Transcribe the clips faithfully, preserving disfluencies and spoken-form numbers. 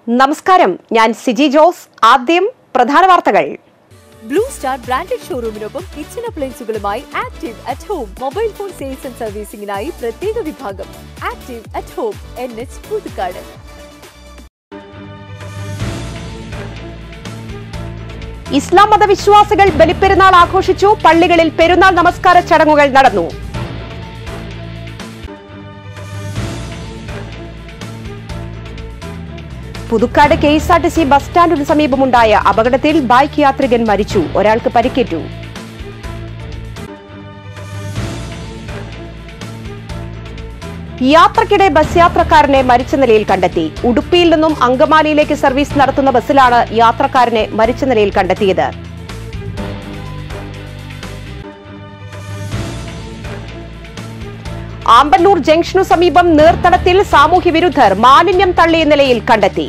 നമസ്കാരം, ഞാൻ സിജി ജോസ്. ആദ്യം പ്രധാന വാർത്തകൾ. ബ്ലൂ സ്റ്റാർ ബ്രാൻഡഡ് ഷോറൂമിനൊപ്പം കിച്ചൺ അപ്ലയൻസുകളുമായി active at home mobile phone sales and സർവീസിംഗിനായി പ്രത്യേക വിഭാഗം. Active at home, N H Puthukkad. Islam മതവിശ്വാസികൾ ബലിപ്പെരുന്നാൾ ആഘോഷിച്ചു. പള്ളികളിൽ പെരുന്നാൾ നമസ്കാര ചടങ്ങുകൾ നടന്നു. Puthukkad K S R T C bus സ്റ്റാൻഡിന് സമീപമുണ്ടായ അപകടത്തിൽ ബൈക്ക് യാത്രികൻ മരിച്ചു. ഒരാൾക്ക് പരിക്കേറ്റു. യാത്രക്കിടെ ബസ് യാത്രക്കാരനെ മരിച്ച നിലയിൽ കണ്ടെത്തി. ഉടുപ്പിയിൽ നിന്നും അങ്കമാലിയിലേക്ക് സർവീസ് നടത്തുന്ന ബസ്സിലാണ് യാത്രക്കാരനെ മരിച്ച നിലയിൽ കണ്ടെത്തിയത്. ആമ്പല്ലൂർ ജംഗ്ഷനു സമീപം നീർത്തടത്തിൽ സാമൂഹ്യ വിരുദ്ധർ മാലിന്യം തള്ളിയ നിലയിൽ കണ്ടെത്തി.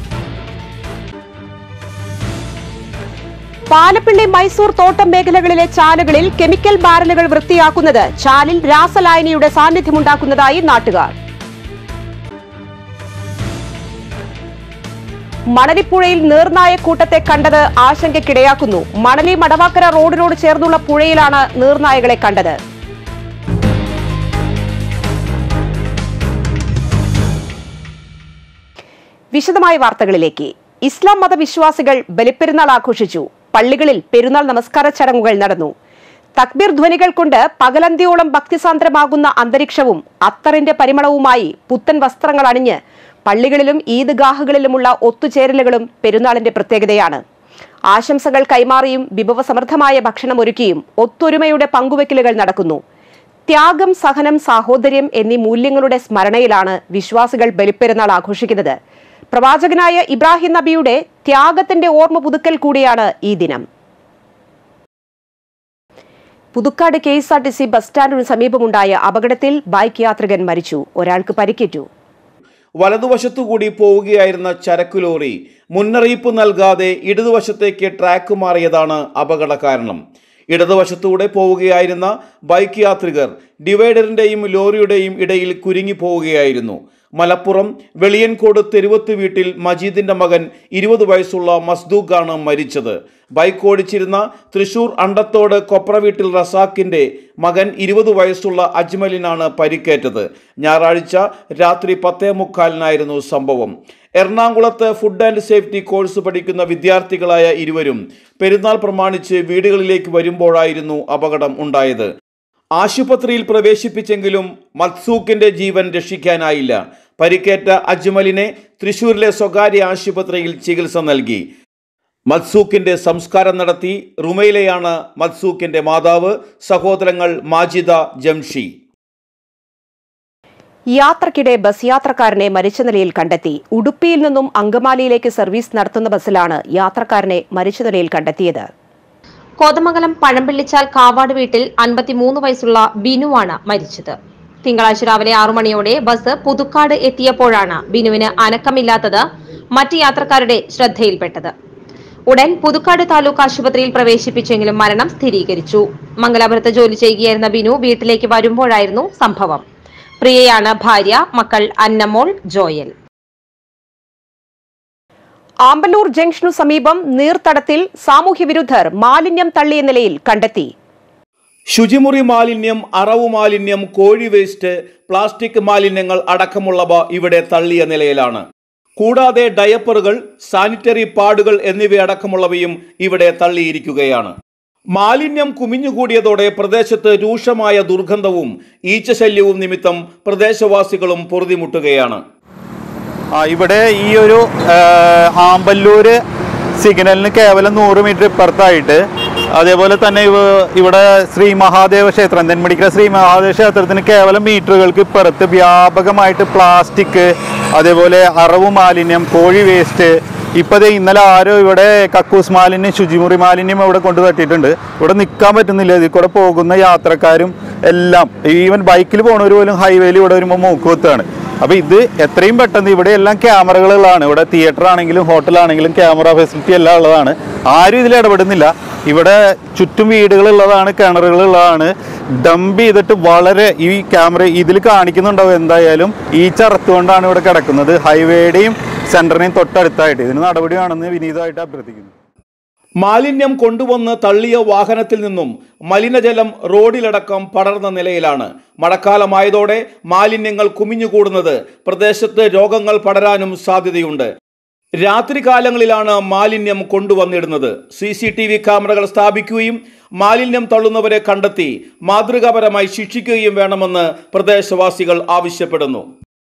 പാലപ്പിള്ളി മൈസൂർ തോട്ടം മേഖലകളിലെ ചാലുകളിൽ കെമിക്കൽ ബാരലുകൾ വൃത്തിയാക്കുന്നത് ചാലിൽ രാസലായനിയുടെ സാന്നിധ്യമുണ്ടാക്കുന്നതായി നാട്ടുകാർ. മണലിപ്പുഴയിൽ നീർനായക്കൂട്ടത്തെ കണ്ടത് ആശങ്കയ്ക്കിടയാക്കുന്നു. മണലി മടവാക്കര റോഡിനോട് ചേർന്നുള്ള പുഴയിലാണ് നീർനായകളെ കണ്ടത്. വിശദമായ വാർത്തകളിലേക്ക്. ഇസ്ലാം മതവിശ്വാസികൾ ബലിപ്പെരുന്നാൾ ആഘോഷിച്ചു. പള്ളികളിൽ പെരുന്നാൾ നമസ്കാര ചടങ്ങുകൾ നടന്നു. തക്ബീർ ധ്വനികൾ കൊണ്ട് പകലന്തിയോളം ഭക്തിസാന്ദ്രമാകുന്ന അന്തരീക്ഷവും അത്തറിന്റെ പരിമളവുമായി പുത്തൻ വസ്ത്രങ്ങൾ അണിഞ്ഞ് പള്ളികളിലും ഈദ്ഗാഹുകളിലുമുള്ള ഒത്തുചേരലുകളും പെരുന്നാളിന്റെ പ്രത്യേകതയാണ്. ആശംസകൾ കൈമാറിയും വിഭവസമൃദ്ധമായ ഭക്ഷണമൊരുക്കിയും ഒത്തൊരുമയുടെ പങ്കുവെക്കലുകൾ നടക്കുന്നു. ത്യാഗം, സഹനം, സാഹോദര്യം എന്നീ മൂല്യങ്ങളുടെ സ്മരണയിലാണ് വിശ്വാസികൾ ബലിപ്പെരുന്നാൾ ആഘോഷിക്കുന്നത്. പ്രവാചകനായ ഇബ്രാഹിം നബിയുടെ ത്യാഗത്തിന്റെ ഓർമ്മ പുതുക്കൽ കൂടിയാണ് ഈ ദിനം. Puthukkad K S R T C bus സ്റ്റാൻഡിന് സമീപമുണ്ടായ അപകടത്തിൽ ബൈക്ക് യാത്രികൻ മരിച്ചു. ഒരാൾക്ക് പരിക്കേറ്റു. വലതുവശത്തുകൂടി പോവുകയായിരുന്ന ചരക്കു ലോറി മുന്നറിയിപ്പ് നൽകാതെ ഇടതുവശത്തേക്ക് ട്രാക്ക് മാറിയതാണ് അപകട കാരണം. ഇടതുവശത്തൂടെ പോവുകയായിരുന്ന ബൈക്ക് യാത്രികർ ഡിവൈഡറിന്റെയും ലോറിയുടെയും ഇടയിൽ കുരുങ്ങി പോവുകയായിരുന്നു. മലപ്പുറം വെളിയൻകോട് തെരുവത്ത് വീട്ടിൽ മജീദിന്റെ മകൻ ഇരുപത് വയസ്സുള്ള മസ്ദൂഖാണ് മരിച്ചത്. ബൈക്ക് ഓടിച്ചിരുന്ന തൃശൂർ അണ്ടത്തോട് കൊപ്ര വീട്ടിൽ റസാഖിന്റെ മകൻ ഇരുപത് വയസ്സുള്ള അജ്മലിനാണ് പരിക്കേറ്റത്. ഞായറാഴ്ച രാത്രി പത്തേ മുക്കാലിനായിരുന്നു സംഭവം. എറണാകുളത്ത് ഫുഡ് ആൻഡ് സേഫ്റ്റി കോഴ്സ് പഠിക്കുന്ന വിദ്യാർത്ഥികളായ ഇരുവരും പെരുന്നാൾ പ്രമാണിച്ച് വീടുകളിലേക്ക് വരുമ്പോഴായിരുന്നു അപകടം ഉണ്ടായത്. ആശുപത്രിയിൽ പ്രവേശിപ്പിച്ചെങ്കിലും മത്സൂഖിന്റെ ജീവൻ രക്ഷിക്കാനായില്ല. പരിക്കേറ്റ അജ്മലിനെ തൃശൂരിലെ സ്വകാര്യ ആശുപത്രിയിൽ ചികിത്സ നൽകി. മത്സൂഖിന്റെ സംസ്കാരം നടത്തി. റുമൈലയാണ് മത്സൂഖിന്റെ മാതാവ്. സഹോദരങ്ങൾ മാജിദ, ജംഷി. യാത്രക്കിടെ ബസ് യാത്രക്കാരനെ മരിച്ച നിലയിൽ കണ്ടെത്തി. ഉടുപ്പിയിൽ നിന്നും അങ്കമാലിയിലേക്ക് സർവീസ് നടത്തുന്ന ബസ്സിലാണ് യാത്രക്കാരനെ മരിച്ച നിലയിൽ കണ്ടെത്തിയത്. കോതമംഗലം പഴംപിള്ളിച്ചാൽ കാവാട് വീട്ടിൽ അൻപത്തിമൂന്ന് വയസ്സുള്ള ബിനുവാണ് മരിച്ചത്. തിങ്കളാഴ്ച രാവിലെ ആറു മണിയോടെ ബസ് പുതുക്കാട് എത്തിയപ്പോഴാണ് ബിനുവിന് അനക്കമില്ലാത്തത് മറ്റ് യാത്രക്കാരുടെ ശ്രദ്ധയിൽപ്പെട്ടത്. ഉടൻ പുതുക്കാട് താലൂക്ക് ആശുപത്രിയിൽ പ്രവേശിപ്പിച്ചെങ്കിലും മരണം സ്ഥിരീകരിച്ചു. മംഗലാപുരത്ത് ജോലി ചെയ്യുകയായിരുന്ന ബിനു വീട്ടിലേക്ക് വരുമ്പോഴായിരുന്നു സംഭവം. പ്രിയയാണ് ഭാര്യ. മക്കൾ അന്നമോൾ, ജോയൽ. ആമ്പല്ലൂർ ജംഗ്ഷനു സമീപം നീർത്തടത്തിൽ സാമൂഹ്യ വിരുദ്ധർ മാലിന്യം തള്ളിയ നിലയിൽ കണ്ടെത്തി. ശുചിമുറി മാലിന്യം, അറവു മാലിന്യം, കോഴി വേസ്റ്റ്, പ്ലാസ്റ്റിക് മാലിന്യങ്ങൾ അടക്കമുള്ളവ ഇവിടെ തള്ളിയ നിലയിലാണ്. കൂടാതെ ഡയപ്പറുകൾ, സാനിറ്ററി പാഡുകൾ എന്നിവയടക്കമുള്ളവയും ഇവിടെ തള്ളിയിരിക്കുകയാണ്. മാലിന്യം കുമിഞ്ഞുകൂടിയതോടെ പ്രദേശത്ത് രൂക്ഷമായ ദുർഗന്ധവും ഈച്ചശല്യവും നിമിത്തം പ്രദേശവാസികളും പൊറുതിമുട്ടുകയാണ്. ആ ഇവിടെ ഈ ഒരു ആമ്പല്ലൂര് സിഗ്നലിന് കേവലം നൂറ് മീറ്റർ ഇപ്പുറത്തായിട്ട്, അതേപോലെ തന്നെ ഇവിടെ ശ്രീ മഹാദേവ ക്ഷേത്രം, നെന്മടിക്കര ശ്രീ മഹാദേവ ക്ഷേത്രത്തിന് കേവലം മീറ്ററുകൾക്ക് ഇപ്പുറത്ത് വ്യാപകമായിട്ട് പ്ലാസ്റ്റിക്, അതേപോലെ അറവ് മാലിന്യം, കോഴി വേസ്റ്റ്, ഇപ്പോൾ ഇന്നലെ ആരോ ഇവിടെ കക്കൂസ് മാലിന്യം, ശുചിമുറി മാലിന്യം ഇവിടെ കൊണ്ട് തട്ടിയിട്ടുണ്ട്. ഇവിടെ നിൽക്കാൻ പറ്റുന്നില്ല. ഇതിൽ കൂടെ പോകുന്ന യാത്രക്കാരും എല്ലാം, ഈവൻ ബൈക്കിൽ പോകുന്നവർ പോലും ഹൈവേയിൽ ഇവിടെ വരുമ്പോൾ മൂക്കുവത്താണ്. അപ്പോൾ ഇത് എത്രയും പെട്ടെന്ന്, ഇവിടെ എല്ലാം ക്യാമറകളുള്ളതാണ്. ഇവിടെ തിയേറ്റർ ആണെങ്കിലും ഹോട്ടലാണെങ്കിലും ക്യാമറ ഫെസിലിറ്റി എല്ലാം ഉള്ളതാണ്. ആരും ഇതിൽ ഇടപെടുന്നില്ല. ഇവിടെ ചുറ്റും വീടുകളുള്ളതാണ്, കിണറുകളുള്ളതാണ്. ഡംപ് ചെയ്തിട്ട് വളരെ ഈ ക്യാമറ ഇതിൽ കാണിക്കുന്നുണ്ടാവും എന്തായാലും ഈ ചറത്തുകൊണ്ടാണ് ഇവിടെ കിടക്കുന്നത്. ഹൈവേയുടെയും സെന്ററിനെയും തൊട്ടടുത്തായിട്ട് ഇതിന് നടപടി വേണമെന്ന് വിനീതമായിട്ട് അഭ്യർത്ഥിക്കുന്നു. മാലിന്യം കൊണ്ടുവന്ന് തള്ളിയ വാഹനത്തിൽ നിന്നും മലിനജലം റോഡിലടക്കം പടർന്ന നിലയിലാണ്. മഴക്കാലമായതോടെ മാലിന്യങ്ങൾ കുമിഞ്ഞുകൂടുന്നത് പ്രദേശത്ത് രോഗങ്ങൾ പടരാനും സാധ്യതയുണ്ട്. രാത്രികാലങ്ങളിലാണ് മാലിന്യം കൊണ്ടുവന്നിടുന്നത്. സി സി ടി വി ക്യാമറകൾ സ്ഥാപിക്കുകയും മാലിന്യം തള്ളുന്നവരെ കണ്ടെത്തി മാതൃകാപരമായി ശിക്ഷിക്കുകയും വേണമെന്ന് പ്രദേശവാസികൾ ആവശ്യപ്പെടുന്നു.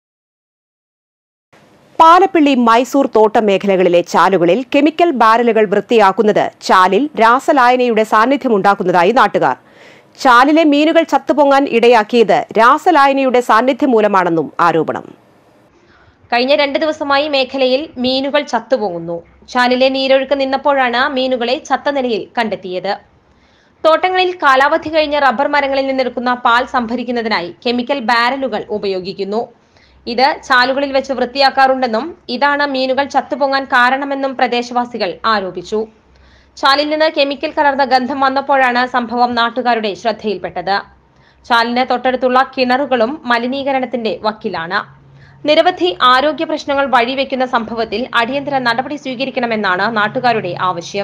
പാലപ്പിള്ളി മൈസൂർ തോട്ടം മേഖലകളിലെ ചാലുകളിൽ കെമിക്കൽ ബാരലുകൾ വൃത്തിയാക്കുന്നത് ചാലിൽ രാസലായനിയുടെ സാന്നിധ്യമുണ്ടാക്കുന്നതായി നാട്ടുകാർ. ചാലിലെ മീനുകൾ ചത്തുപൊങ്ങാൻ ഇടയാക്കിയത് രാസലായനിയുടെ സാന്നിധ്യം മൂലമാണെന്നും ആരോപണം. കഴിഞ്ഞ രണ്ട് ദിവസമായി മേഖലയിൽ മീനുകൾ ചത്തുപൊങ്ങുന്നു. ചാലിലെ നീരൊഴുക്ക് നിന്നപ്പോഴാണ് മീനുകളെ ചത്ത നിലയിൽ കണ്ടെത്തിയത്. തോട്ടങ്ങളിൽ കാലാവധി കഴിഞ്ഞ റബ്ബർ മരങ്ങളിൽ നിന്നെടുക്കുന്ന പാൽ സംഭരിക്കുന്നതിനായി കെമിക്കൽ ബാരലുകൾ ഉപയോഗിക്കുന്നു. ഇത് ചാലുകളിൽ വെച്ച് വൃത്തിയാക്കാറുണ്ടെന്നും ഇതാണ് മീനുകൾ ചത്തുപൊങ്ങാൻ കാരണമെന്നും പ്രദേശവാസികൾ ആരോപിച്ചു. ചാലിൽ നിന്ന് കെമിക്കൽ കലർന്ന ഗന്ധം വന്നപ്പോഴാണ് സംഭവം നാട്ടുകാരുടെ ശ്രദ്ധയിൽപ്പെട്ടത്. ചാലിന് തൊട്ടടുത്തുള്ള കിണറുകളും മലിനീകരണത്തിന്റെ വക്കിലാണ്. നിരവധി ആരോഗ്യ പ്രശ്നങ്ങൾ വഴിവെക്കുന്ന സംഭവത്തിൽ അടിയന്തര നടപടി സ്വീകരിക്കണമെന്നാണ് നാട്ടുകാരുടെ ആവശ്യം.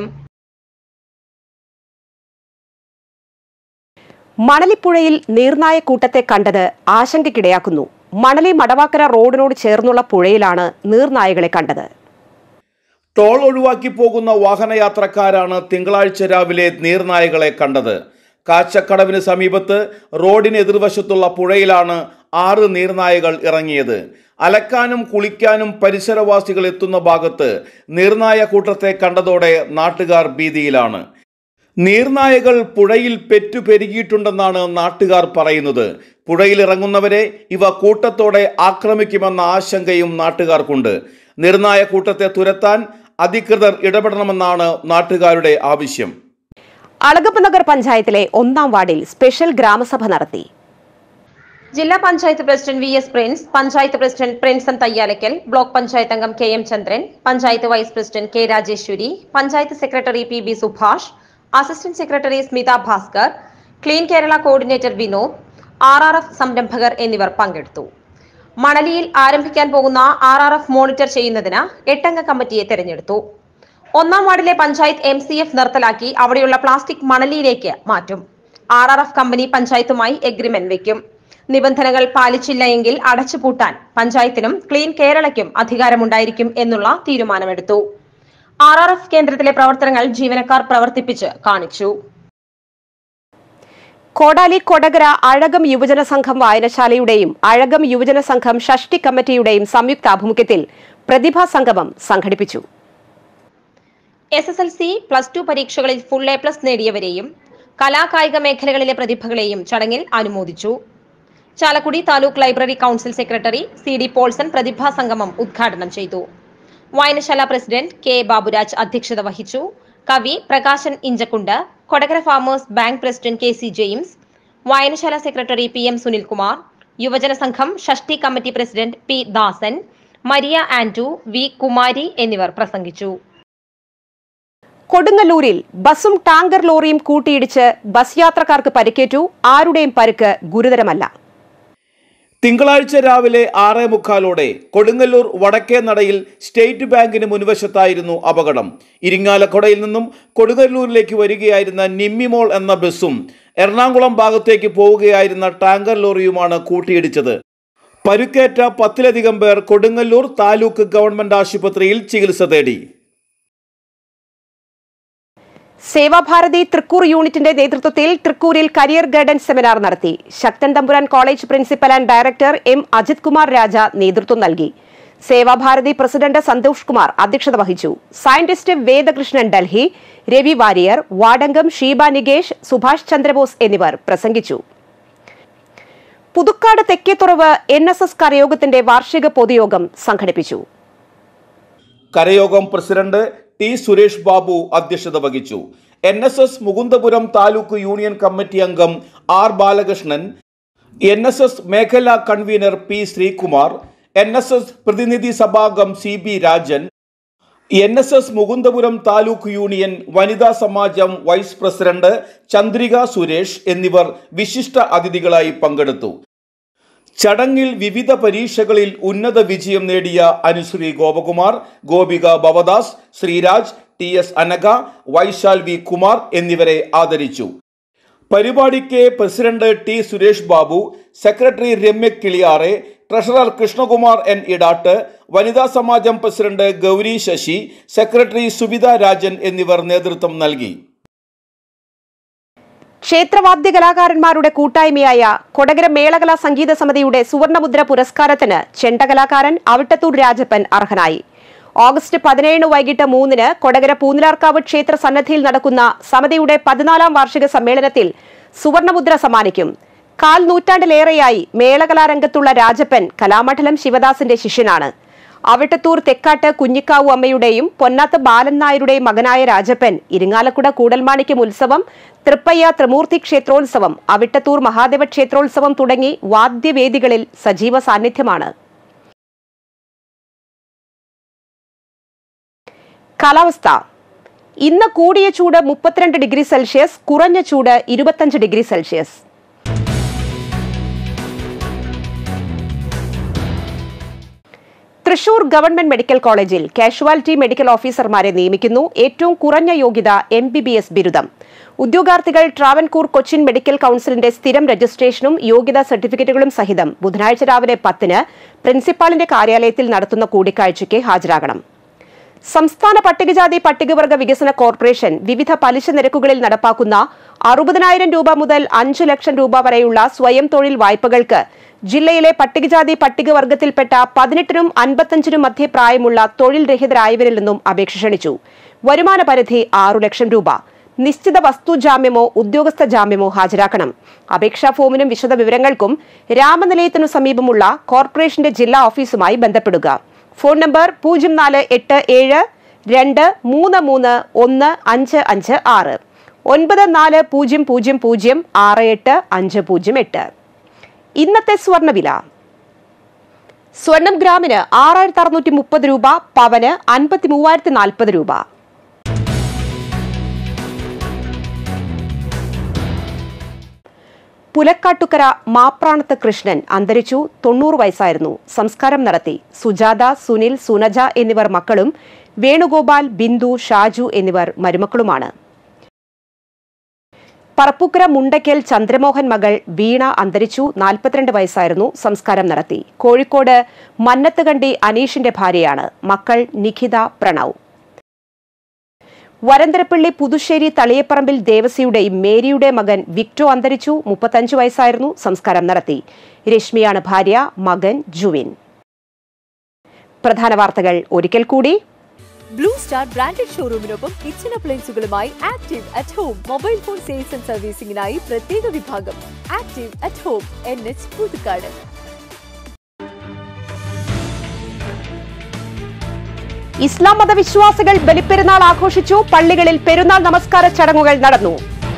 മണലിപ്പുഴയിൽ നീർനായക്കൂട്ടത്തെ കണ്ടത് ആശങ്കയ്ക്കിടയാക്കുന്നു. മണലി മടവാക്കര റോഡിനോട് ചേർന്നുള്ള പുഴയിലാണ് നീർനായകളെ കണ്ടത്. ടോൾ ഒഴിവാക്കി പോകുന്ന വാഹനയാത്രക്കാരാണ് തിങ്കളാഴ്ച രാവിലെ നീർനായകളെ കണ്ടത്. കാച്ചക്കടവിന് സമീപത്ത് റോഡിന് എതിർവശത്തുള്ള പുഴയിലാണ് ആറ് നീർനായകൾ ഇറങ്ങിയത്. അലക്കാനും കുളിക്കാനും പരിസരവാസികൾ എത്തുന്ന ഭാഗത്ത് നീർനായ കൂട്ടത്തെ കണ്ടതോടെ നാട്ടുകാർ ഭീതിയിലാണ്. നീർനായകൾ പുഴയിൽ പെറ്റുപെരുകിയിട്ടുണ്ടെന്നാണ് നാട്ടുകാർ പറയുന്നത്. പുഴയിൽ ഇറങ്ങുന്നവരെ ഇവ കൂട്ടത്തോടെ ആക്രമിക്കുമെന്ന ആശങ്കയും നാട്ടുകാർക്കുണ്ട്. നീർനായ കൂട്ടത്തെ തുരത്താൻ അധികൃതർ ഇടപെടണമെന്നാണ് നാട്ടുകാരുടെ ആവശ്യം. അളഗപ്പ നഗർ പഞ്ചായത്തിലെ ഒന്നാം വാർഡിൽ സ്പെഷ്യൽ ഗ്രാമസഭ നടത്തി. ജില്ലാ panchayat president V S Prince, panchayat president Princen Thayyalakkal, block panchayat അംഗം K M Chandran, panchayat vice president K Rajeswari, panchayat secretary P B Subhash, assistant secretary Smitha Bhaskar, clean Kerala coordinator Vinod, R R F സംരംഭകർ എന്നിവർ പങ്കെടുത്തു. മണലിയിൽ ആരംഭിക്കാൻ പോകുന്ന ആർ ആർ എഫ് മോണിറ്റർ ചെയ്യുന്നതിന് എട്ടംഗ കമ്മിറ്റിയെ തെരഞ്ഞെടുത്തു. ഒന്നാം വാർഡിലെ പഞ്ചായത്ത് എം സി എഫ് നിർത്തലാക്കി അവിടെയുള്ള പ്ലാസ്റ്റിക് മണലിയിലേക്ക് മാറ്റും. ആർ ആർ എഫ് കമ്പനി പഞ്ചായത്തുമായി എഗ്രിമെന്റ് വയ്ക്കും. നിബന്ധനകൾ പാലിച്ചില്ല എങ്കിൽ അടച്ചുപൂട്ടാൻ പഞ്ചായത്തിനും ക്ലീൻ കേരളയ്ക്കും അധികാരമുണ്ടായിരിക്കും എന്നുള്ള തീരുമാനമെടുത്തു. ആർ ആർ എഫ് കേന്ദ്രത്തിലെ പ്രവർത്തനങ്ങൾ ജീവനക്കാർ പ്രവർത്തിപ്പിച്ച് കാണിച്ചു. കോടാലി കൊടകര അഴകം യുവജന സംഘം വായനശാലയുടെയും അഴകം യുവജന സംഘം ഷഷ്ടി കമ്മിറ്റിയുടെയും സംയുക്താഭിമുഖ്യത്തിൽ പ്രതിഭാ സംഗമം സംഘടിപ്പിച്ചു. S S L C plus two പരീക്ഷകളിൽ ഫുൾ എ പ്ലസ് നേടിയവരെയും കലാകായിക മേഖലകളിലെ പ്രതിഭകളെയും ചടങ്ങിൽ അനുമോദിച്ചു. Chalakudy taluk library council secretary C D Paulson പ്രതിഭാ സംഗമം ഉദ്ഘാടനം ചെയ്തു. വായനശാല പ്രസിഡന്റ് കെ ബാബുരാജ് അധ്യക്ഷത വഹിച്ചു. കവി Prakashan Inchakundu, Kodakara farmers bank president K C James, വായനശാല സെക്രട്ടറി പി എം സുനിൽകുമാർ, യുവജന സംഘം ഷഷ്ടി committee president P Dasan, Maria Andu, V Kumari എന്നിവർ പ്രസംഗിച്ചു. കൊടുങ്ങല്ലൂരിൽ ബസും ടാങ്കർ ലോറിയും കൂട്ടിയിടിച്ച് ബസ് യാത്രക്കാർക്ക് പരിക്കേറ്റു. ആരുടെയും പരിക്ക് ഗുരുതരമല്ല. തിങ്കളാഴ്ച രാവിലെ ആറേ മുക്കാലോടെ കൊടുങ്ങല്ലൂർ വടക്കേ നടയിൽ സ്റ്റേറ്റ് ബാങ്കിന് മുൻവശത്തായിരുന്നു അപകടം. ഇരിങ്ങാലക്കുടയിൽ നിന്നും കൊടുങ്ങല്ലൂരിലേക്ക് വരികയായിരുന്ന നിമ്മിമോൾ എന്ന ബസ്സും എറണാകുളം ഭാഗത്തേക്ക് പോവുകയായിരുന്ന ടാങ്കർ ലോറിയുമാണ് കൂട്ടിയിടിച്ചത്. പരുക്കേറ്റ പത്തിലധികം പേർ കൊടുങ്ങല്ലൂർ താലൂക്ക് ഗവൺമെന്റ് ആശുപത്രിയിൽ ചികിത്സ തേടി. സേവാഭാരതി തൃക്കൂർ യൂണിറ്റിന്റെ നേതൃത്വത്തിൽ തൃക്കൂരിൽ കരിയർ ഗൈഡൻസ് സെമിനാർ നടത്തി. Sakthan Thampuran college principal and director M Ajith Kumar Raja നേതൃത്വം നൽകി. സേവാഭാരതി പ്രസിഡന്റ് സന്തോഷ് കുമാർ അധ്യക്ഷത വഹിച്ചു. സയന്റിസ്റ്റ് വേദകൃഷ്ണൻ ഡൽഹി, രവി വാരിയർ, വാർഡംഗം ഷീബ നികേഷ്, സുഭാഷ് ചന്ദ്രബോസ് എന്നിവർ പ്രസംഗിച്ചു. Puthukkad Thekkethuravu N S S കരയോഗത്തിന്റെ വാർഷിക പൊതുയോഗം സംഘടിപ്പിച്ചു. കരയോഗം പ്രസിഡന്റ് ടി സുരേഷ് ബാബു അധ്യക്ഷത വഹിച്ചു. N S S Mukundapuram taluk union committee അംഗം R Balakrishnan, N S S മേഖലാ convener P Sreekumar, N S S പ്രതിനിധി സഭാംഗം C B Rajan, N S S Mukundapuram taluk union വനിതാ സമാജം വൈസ് പ്രസിഡന്റ് ചന്ദ്രിക സുരേഷ് എന്നിവർ വിശിഷ്ട അതിഥികളായി പങ്കെടുത്തു. ചടങ്ങിൽ വിവിധ പരീക്ഷകളിൽ ഉന്നത വിജയം നേടിയ Anusree Gopakumar, Gopika Bhavadas, Sreeraj, T S Anagha, Vaishal V Kumar എന്നിവരെ ആദരിച്ചു. പരിപാടിക്ക് president T Suresh Babu, secretary Ramya Kiliyare, treasurer Krishnakumar N Edatt, വനിതാ സമാജം പ്രസിഡന്റ് ഗൗരി ശശി, സെക്രട്ടറി സുബിത രാജൻ എന്നിവർ നേതൃത്വം നൽകി. ക്ഷേത്രവാദ്യ കലാകാരന്മാരുടെ കൂട്ടായ്മയായ കൊടകര മേളകലാ സംഗീത സമിതിയുടെ സുവർണമുദ്ര പുരസ്കാരത്തിന് ചെണ്ടകലാകാരൻ അവിട്ടത്തൂർ രാജപ്പൻ അർഹനായി. ഓഗസ്റ്റ് പതിനേഴിന് വൈകിട്ട് മൂന്നിന് കൊടകര പൂനിലാർക്കാവ് ക്ഷേത്ര സന്നദ്ധിയിൽ നടക്കുന്ന സമിതിയുടെ പതിനാലാം വാർഷിക സമ്മേളനത്തിൽ സുവർണമുദ്ര സമ്മാനിക്കും. കാൽ നൂറ്റാണ്ടിലേറെയായി മേളകലാരംഗത്തുള്ള രാജപ്പൻ കലാമണ്ഡലം ശിവദാസിന്റെ ശിഷ്യനാണ്. അവിട്ടത്തൂർ തെക്കാട്ട് കുഞ്ഞിക്കാവു അമ്മയുടെയും പൊന്നാത്ത് ബാലൻ നായരുടെയും മകനായ രാജപ്പൻ ഇരിങ്ങാലക്കുട കൂടൽമാണിക്യം ഉത്സവം, തൃപ്പയ്യ ത്രിമൂർത്തി ക്ഷേത്രോത്സവം, അവിട്ടത്തൂർ മഹാദേവ ക്ഷേത്രോത്സവം തുടങ്ങി വാദ്യവേദികളിൽ സജീവ സാന്നിധ്യമാണ്. കാലാവസ്ഥ. ഇന്ന് കൂടിയ ചൂട് മുപ്പത്തിരണ്ട് ഡിഗ്രി സെൽഷ്യസ്, കുറഞ്ഞ ചൂട് ഇരുപത്തിയഞ്ച് degree celsius. Thrissur government medical കോളേജിൽ കാഷ്വാലിറ്റി മെഡിക്കൽ ഓഫീസർമാരെ നിയമിക്കുന്നു. ഏറ്റവും കുറഞ്ഞ യോഗ്യത എം ബി ബി എസ് ബിരുദം. ഉദ്യോഗാർത്ഥികൾ ട്രാവൻകൂർ കൊച്ചിൻ മെഡിക്കൽ കൌൺസിലിന്റെ സ്ഥിരം രജിസ്ട്രേഷനും യോഗ്യതാ സർട്ടിഫിക്കറ്റുകളും സഹിതം ബുധനാഴ്ച രാവിലെ പത്തിന് പ്രിൻസിപ്പാളിന്റെ കാര്യാലയത്തിൽ നടത്തുന്ന കൂടിക്കാഴ്ചയ്ക്ക് ഹാജരാകണം. സംസ്ഥാന പട്ടികജാതി പട്ടികവർഗ വികസന കോർപ്പറേഷൻ വിവിധ പലിശ നിരക്കുകളിൽ നടപ്പാക്കുന്ന അറുപതിനായിരം രൂപ മുതൽ അഞ്ചു ലക്ഷം രൂപ വരെയുള്ള സ്വയം തൊഴിൽ വായ്പകൾക്ക് ജില്ലയിലെ പട്ടികജാതി പട്ടികവർഗത്തിൽപ്പെട്ട പതിനെട്ടിനും അൻപത്തഞ്ചിനും മധ്യ പ്രായമുള്ള തൊഴിൽ രഹിതരായവരിൽ നിന്നും അപേക്ഷ ക്ഷണിച്ചു. വരുമാന പരിധി ആറു ലക്ഷം രൂപ. നിശ്ചിത വസ്തു ജാമ്യമോ ഉദ്യോഗസ്ഥ ജാമ്യമോ ഹാജരാക്കണം. അപേക്ഷാ ഫോമിനും വിശദ വിവരങ്ങൾക്കും രാമനിലയത്തിനു സമീപമുള്ള കോർപ്പറേഷന്റെ ജില്ലാ ഓഫീസുമായി ബന്ധപ്പെടുക. ഫോൺ നമ്പർ പൂജ്യം നാല് എട്ട് ഏഴ് രണ്ട് മൂന്ന് മൂന്ന് ഒന്ന് അഞ്ച് അഞ്ച് ആറ് ഒൻപത് നാല് പൂജ്യം പൂജ്യം പൂജ്യം ആറ് എട്ട് അഞ്ച് പൂജ്യം എട്ട്. ഇന്നത്തെ സ്വർണ്ണവില. സ്വർണം ഗ്രാമിന് ആറായിരത്തി അറുന്നൂറ്റി മുപ്പത് രൂപ, പവന് അൻപത്തി മൂവായിരത്തി നാൽപ്പത് രൂപ. പുലക്കാട്ടുകര മാപ്രാണത്ത് കൃഷ്ണൻ അന്തരിച്ചു. തൊണ്ണൂറ് വയസ്സായിരുന്നു. സംസ്കാരം നടത്തി. സുജാത, സുനിൽ, സുനജ എന്നിവർ മക്കളും വേണുഗോപാൽ, ബിന്ദു, ഷാജു എന്നിവർ മരുമക്കളുമാണ്. പറപ്പുക്കര മുണ്ടയ്ക്കൽ ചന്ദ്രമോഹൻ മകൾ വീണ അന്തരിച്ചു. നാൽപ്പത്തിരണ്ട് വയസ്സായിരുന്നു. സംസ്കാരം നടത്തി. കോഴിക്കോട് മന്നത്തുകണ്ടി അനീഷിന്റെ ഭാര്യയാണ്. മക്കൾ നിഖിത, പ്രണവ്. വരന്തരപ്പള്ളി പുതുശ്ശേരി തളിയപ്പറമ്പിൽ ദേവസിയുടെയും മേരിയുടെ മകൻ വിക്ടോ അന്തരിച്ചു. മുപ്പത്തഞ്ചു വയസ്സായിരുന്നു. സംസ്കാരം നടത്തി. രശ്മിയാണ് ഭാര്യ. മകൻ ജുവിൻ. പ്രധാന വാർത്തകൾ ഒരിക്കൽ കൂടി. ബ്ലൂ സ്റ്റാർ ബ്രാൻഡഡ് ഷോറൂമിനൊപ്പം കിച്ചൺ അപ്ലയൻസുകളുമായി active at home mobile phone sales and സർവീസിംഗിനായി പ്രത്യേക വിഭാഗം. Active at home, N H Puthukkad. Islam മതവിശ്വാസികൾ ബലിപ്പെരുന്നാൾ ആഘോഷിച്ചു. പള്ളികളിൽ പെരുന്നാൾ നമസ്കാര ചടങ്ങുകൾ നടന്നു.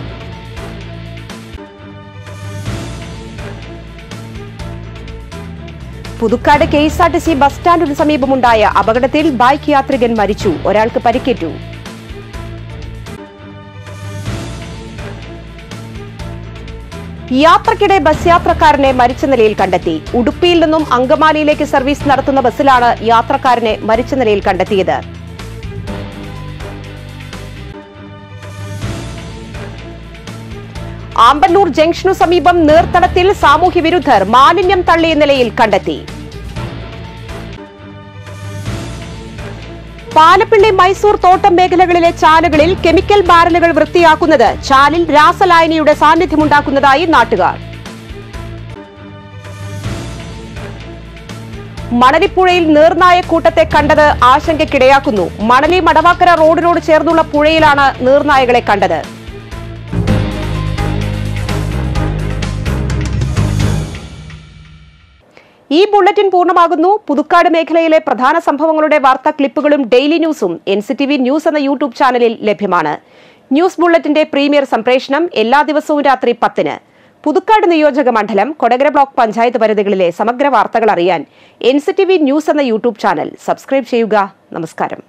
Puthukkad K S R T C bus സ്റ്റാൻഡിന് സമീപമുണ്ടായ അപകടത്തിൽ ബൈക്ക് യാത്രികൻ മരിച്ചു. ഒരാൾക്ക് പരിക്കേറ്റു. യാത്രക്കിടെ ബസ് യാത്രക്കാരനെ മരിച്ച നിലയിൽ കണ്ടെത്തി. ഉടുപ്പിയിൽ നിന്നും അങ്കമാലിയിലേക്ക് സർവീസ് നടത്തുന്ന ബസ്സിലാണ് യാത്രക്കാരനെ മരിച്ച നിലയിൽ കണ്ടെത്തിയത്. ആമ്പല്ലൂർ ജംഗ്ഷനു സമീപം നീർത്തടത്തിൽ സാമൂഹ്യ വിരുദ്ധർ മാലിന്യം തള്ളിയ നിലയിൽ കണ്ടെത്തി. പാലപ്പിള്ളി മൈസൂർ തോട്ടം മേഖലകളിലെ ചാലുകളിൽ കെമിക്കൽ ബാരലുകൾ വൃത്തിയാക്കുന്നത് ചാലിൽ രാസലായനിയുടെ സാന്നിധ്യമുണ്ടാക്കുന്നതായി നാട്ടുകാർ. മണലിപ്പുഴയിൽ നീർനായക്കൂട്ടത്തെ കണ്ടത് ആശങ്കയ്ക്കിടയാക്കുന്നു. മണലി മടവാക്കര റോഡിനോട് ചേർന്നുള്ള പുഴയിലാണ് നീർനായകളെ കണ്ടത്. ഈ ബുള്ളറ്റിൻ പൂർണ്ണമാകുന്നു. പുതുക്കാട് മേഖലയിലെ പ്രധാന സംഭവങ്ങളുടെ വാർത്താ ക്ലിപ്പുകളും ഡെയിലി ന്യൂസും N C T V news എന്ന യൂട്യൂബ് ചാനലിൽ ലഭ്യമാണ്. ന്യൂസ് ബുള്ളറ്റിന്റെ പ്രീമിയർ സംപ്രേഷണം എല്ലാ ദിവസവും രാത്രി പത്തിന്. പുതുക്കാട് നിയോജക മണ്ഡലം, കൊടകര ബ്ലോക്ക് പഞ്ചായത്ത് പരിധികളിലെ സമഗ്ര വാർത്തകൾ അറിയാൻ N C T V news എന്ന യൂട്യൂബ് ചാനൽ സബ്സ്ക്രൈബ് ചെയ്യുക. നമസ്കാരം.